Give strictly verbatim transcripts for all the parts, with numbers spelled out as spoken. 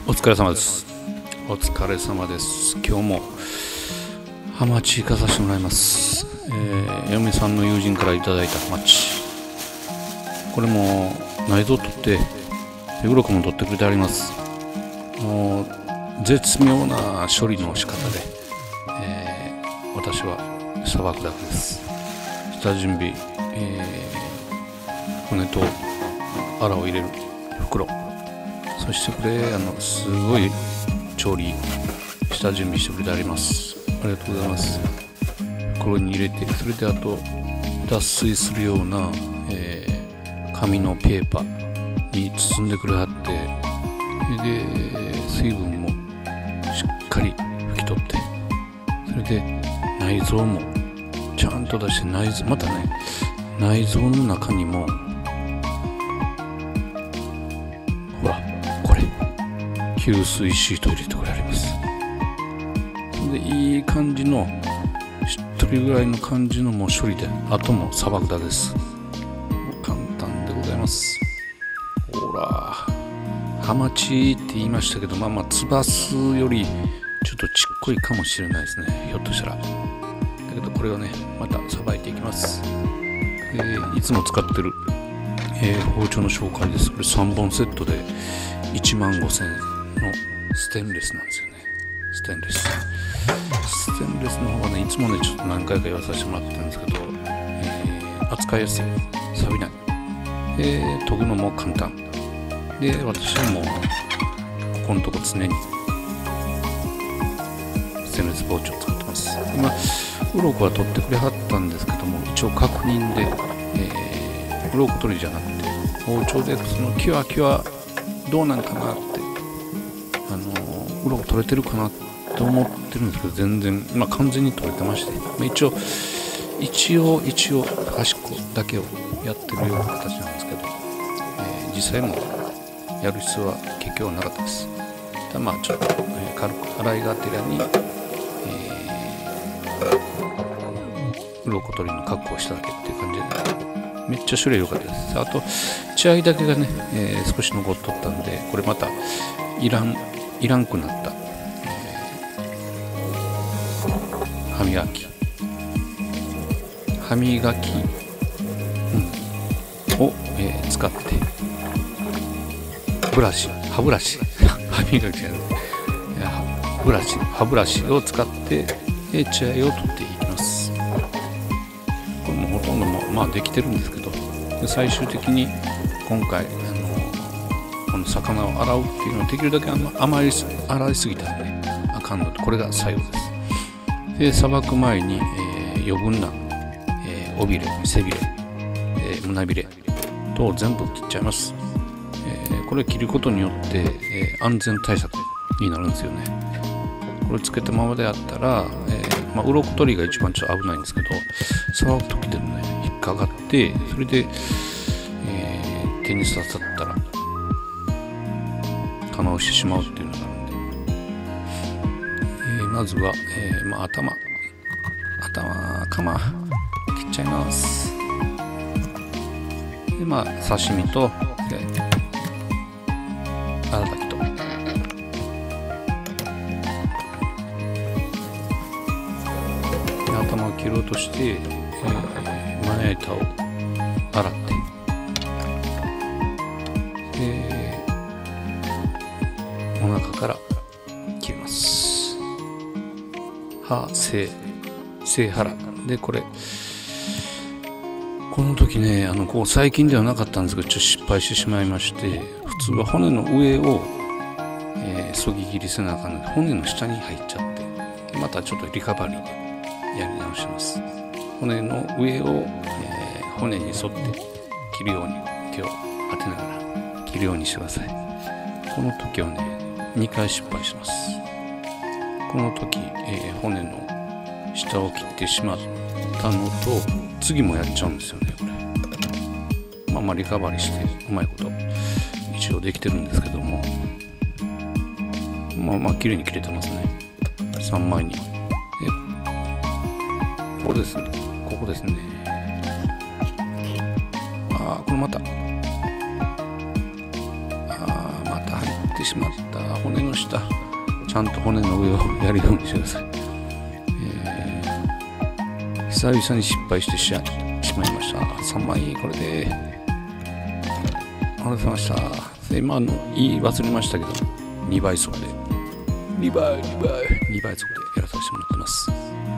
お疲れ様です。お疲れ様です。今日もハマチ行かさせてもらいます。えー、嫁さんの友人からいただいたハマチ。これも内臓取って手黒くも取ってくれてあります。もう絶妙な処理の仕方で、えー、私はさばくだけです。下準備、えー、骨とアラを入れる袋、そしてこれあのすごい調理下準備してくれてあります。ありがとうございます。袋に入れて、それであと脱水するような、えー、紙のペーパーに包んでくれはって、で水分もしっかり拭き取って、それで内臓もちゃんと出して、内臓またね、内臓の中にもほらこれ吸水シート入れてくれあります。でいい感じのしっとりぐらいの感じのもう処理で、あともさばくだけです。もう簡単でございます。ほらハマチって言いましたけど、まあまあツバスよりちょっとちっこいかもしれないですね、ひょっとしたら。だけどこれをねまたさばいていきます。えー、いつも使ってる、えー、包丁の紹介です。これさんぼんセットでいちまんごせんえんのステンレスなんですよね。ステンレスステンレスの方がね、いつもねちょっと何回か言わさせてもらってるんですけど、えー、扱いやすい、錆びない、えー、研ぐのも簡単で、私はもうここのとこ常にステンレス包丁を使ってます。今鱗は取ってくれはったんですけども、一応確認で、えー、鱗取りじゃなくて包丁でそのキュアキュアどうなんかなって、あのー、鱗取れてるかなと思ってるんですけど、全然、まあ、完全に取れてまして、まあ、一応一応一応端っこだけをやってるような形なんですけど、えー、実際もやる必要は結局はなかったです。ただまあちょっと、えー、軽く洗いがてらに、えー、鱗取りの確保をしただけっていう感じで、めっちゃ種類良かったです。あと血合いだけがね、えー、少し残っとったんで、これまたいらんいらんくなった、えー、歯磨き歯磨き、うん、を、えー、使ってブラシ、歯ブラシ歯磨きじゃない、ブラシ、歯ブラシを使って血合いを取っていきます。これもほとんどもまあできてるんですけど、で最終的に今回あのこの魚を洗うっていうのはできるだけあんまあまり洗いすぎたらねあかんので、これが最後です。でさばく前に、えー、余分な、えー、尾びれ、背びれ、えー、胸びれと全部切っちゃいます。これ切ることによって、えー、安全対策になるんですよね。これつけたままであったら、えーまあ、鱗取りが一番ちょっと危ないんですけど、さばく時でもね引っかかって、それで、えー、手に刺さったら棚をしてしまうっていうのがあるんで、えー、まずは、えーまあ、頭頭かま切っちゃいます。でまあ刺身と、えー荒炊きと頭を切ろうとして、えー、まな板を洗って、でお腹から切ります。歯、背、背腹で、これこの時ね、あのこう最近ではなかったんですけど、ちょっと失敗してしまいまして、普通は骨の上を、えー、そぎ切りせなあかんので、骨の下に入っちゃって、またちょっとリカバリーでやり直します。骨の上を、えー、骨に沿って切るように手を当てながら切るようにしてください。この時はねにかい失敗します。この時、えー、骨の下を切ってしまったのと、次もやっちゃうんですよね。これまあまあリカバリーしてうまいこと一応できてるんですけども、まあまあ綺麗に切れてますね。さんまいに。でここですね、ここですね。ああこれまたああまた入ってってしまった。骨の下、ちゃんと骨の上をやるようにしてください。えー、久々に失敗してしまいました。さんまいこれでありがとうございました。で今の言い忘れましたけど、にばい速でにばいにばいにばい速でやらさせてもらってます。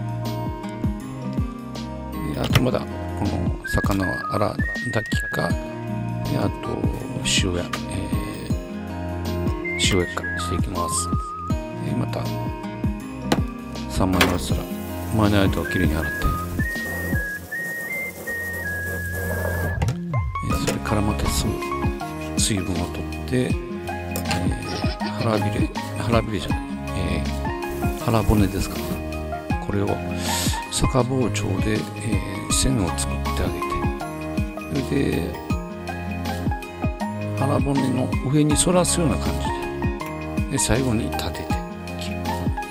であとまだこの魚は粗炊きか、であと塩や、えー、塩焼きかしていきます。でまたさんまい合わせたら前の間をきれいに洗って、それからまたすぐ水分を取って、えー、腹びれ腹びれじゃない、えー、腹骨ですかね、これを逆包丁で、えー、線を作ってあげて、それで腹骨の上に反らすような感じで、で最後に立てて切る。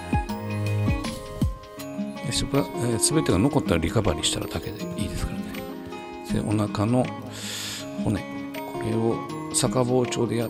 でそこは、えー、全てが残ったらリカバリーしたらだけでいいですからね。でお腹の骨、これを逆包丁でやって、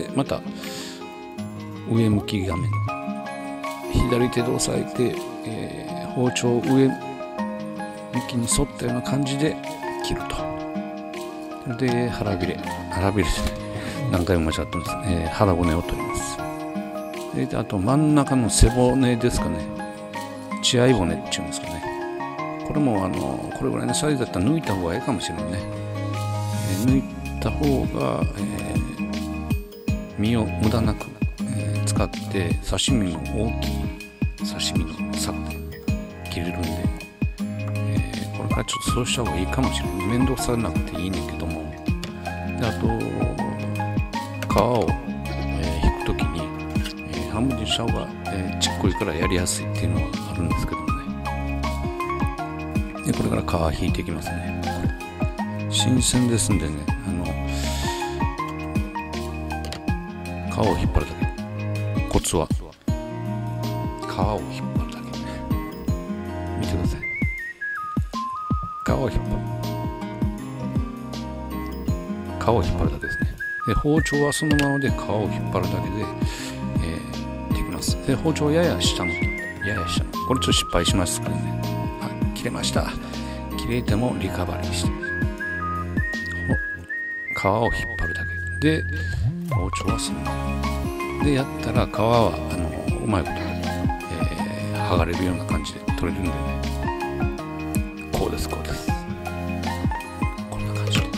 また上向き画面、左手で押さえて、えー、包丁を上向きに沿ったような感じで切ると。で腹びれ腹びれ何回も間違ってます、えー、腹骨を取ります。であと真ん中の背骨ですかね、血合い骨っていうんですかね、これもあのこれぐらいのサイズだったら抜いた方がいいかもしれないね。えー、抜いた方が、えー、身を無駄なく、えー、使って刺身の大きい刺身の柵で切れるんで、えー、これからちょっとそうした方がいいかもしれない。面倒くさなくていいねんけども、であと皮を、えー、引くときに、えー、半分にした方が、えー、ちっこいからやりやすいっていうのはあるんですけどもね。でこれから皮引いていきますね。新鮮ですんでね、あの皮を引っ張るだけ。コツは皮を引っ張るだけ。見てください。皮を引っ張る。皮を引っ張るだけですね。で包丁はそのままで皮を引っ張るだけで、えー、できます。で包丁やや下のやや下のこれちょっと失敗しますからね。あ、切れました。切れてもリカバリーして皮を引っ張るだけで、包丁はそのままでやったら、皮はあのうまいこと、えー、剥がれるような感じで取れるんでね。こうですこうです、こんな感じで、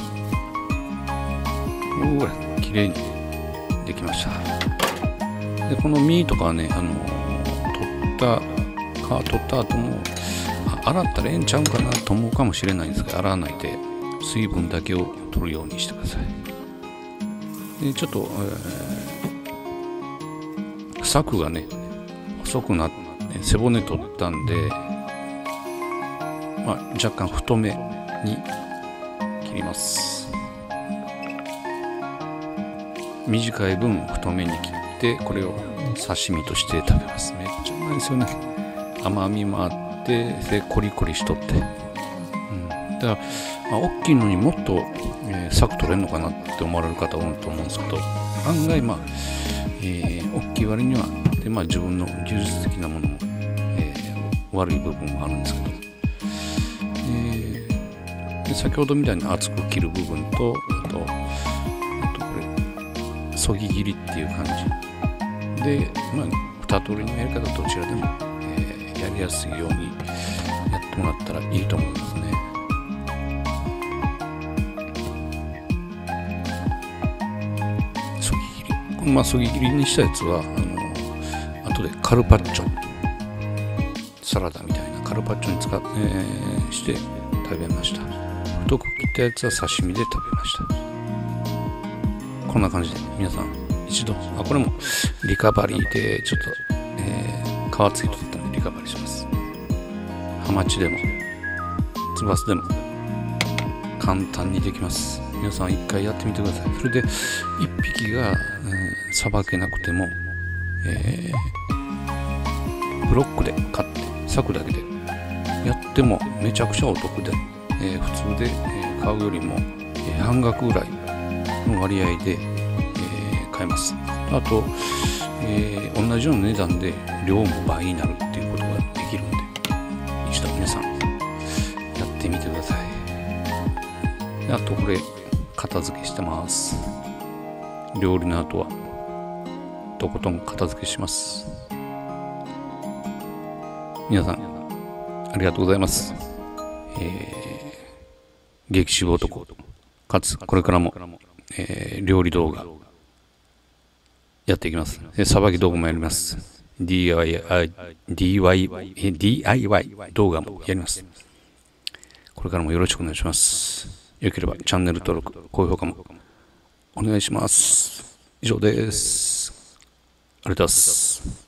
うわ綺麗にできました。でこの身とかはね、あの取った皮取った後も洗ったらええんちゃうかなと思うかもしれないんですが、洗わないで水分だけを取るようにしてください。でちょっと、えー、柵がね細くなって背骨取ったんで、まあ、若干太めに切ります。短い分太めに切って、これを刺身として食べます。めっちゃうまいですよね。甘みもあってでコリコリしとって、うん、だから、まあ、大きいのにもっと、えー、柵取れるのかなって思われる方多いと思うんですけど、案外まあ、えー、大きい割にはで、まあ、自分の技術的なものも、えー、悪い部分もあるんですけど、えー、で先ほどみたいに厚く切る部分と、あと、あとこれそぎ切りっていう感じで、まあ、二通りのやり方どちらでも、えー、やりやすいようにやってもらったらいいと思いますね。そぎ切り、このまあそぎ切りにしたやつはあの後でカルパッチョサラダみたいなカルパッチョに使っ、えー、して食べました。太く切ったやつは刺身で食べました。こんな感じで皆さん一度、あこれもリカバリーでちょっと、えー、皮ついとったんでリカバリーします。ハマチでもツバスでも簡単にできます。皆さん一回やってみてください。それで一匹がさば、えー、けなくても、えー、ブロックで買って柵だけでやってもめちゃくちゃお得で、えー、普通で、えー、買うよりも、えー、半額ぐらいの割合で、えー、買えます。 あと、えー、同じような値段で量も倍になるっていうことができるんで、一度皆さんやってみてください。あとこれ片付けしてます。料理の後はとことん片付けします。皆さんありがとうございます。えー、激渋男かつこれからも、えー、料理動画やっていきます。さばき動画もやります。ディーアイワイ、ディーアイワイ、ディーアイワイ 動画もやります。これからもよろしくお願いします。よければチャンネル登録、高評価もお願いします。以上です。ありがとうございます。